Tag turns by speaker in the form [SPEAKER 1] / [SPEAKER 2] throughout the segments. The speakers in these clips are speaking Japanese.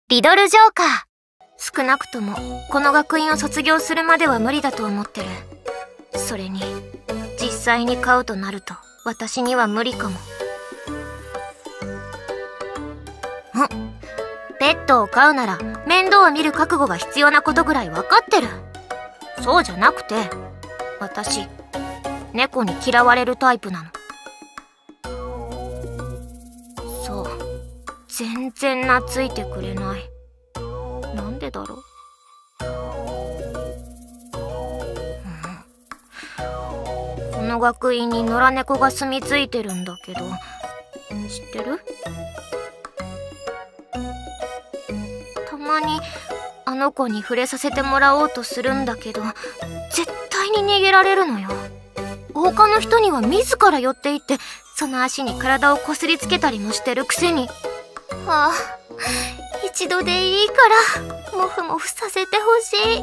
[SPEAKER 1] リドルジョーカー。少なくともこの学院を卒業するまでは無理だと思ってる。それに実際に飼うとなると私には無理かも。ペットを飼うなら面倒を見る覚悟が必要なことぐらい分かってる。そうじゃなくて私猫に嫌われるタイプなの。そう、全然懐いてくれない。なんでだろう。この学院に野良猫が住み着いてるんだけど、知ってる？たまにあの子に触れさせてもらおうとするんだけど、絶対に逃げられるのよ。他の人には自ら寄っていってその足に体をこすりつけたりもしてるくせに。ああ、一度でいいからモフモフさせてほしい。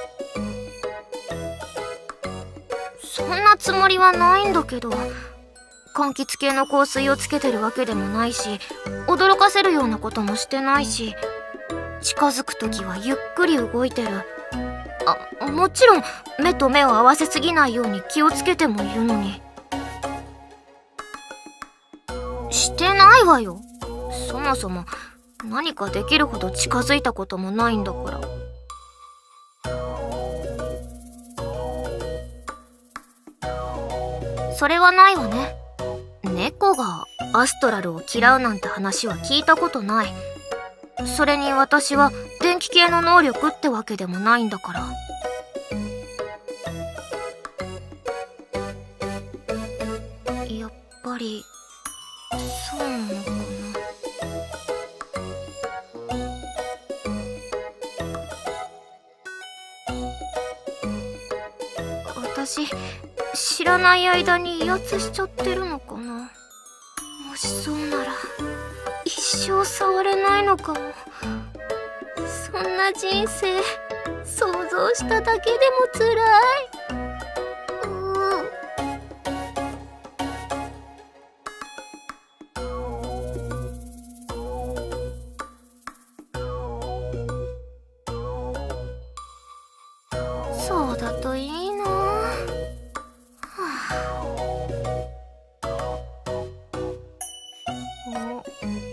[SPEAKER 1] そんなつもりはないんだけど、柑橘系の香水をつけてるわけでもないし、驚かせるようなこともしてないし、近づく時はゆっくり動いてる。もちろん目と目を合わせすぎないように気をつけてもいるのに。してないわよ。そもそも何かできるほど近づいたこともないんだから。それはないわね。猫がアストラルを嫌うなんて話は聞いたことない。それに私は電気系の能力ってわけでもないんだから。やっぱりそうなのかな。私知らない間に威圧しちゃってるのかな。もしそうなら一生触れないのかも。そんな人生想像しただけでも辛い。そうだといいな。お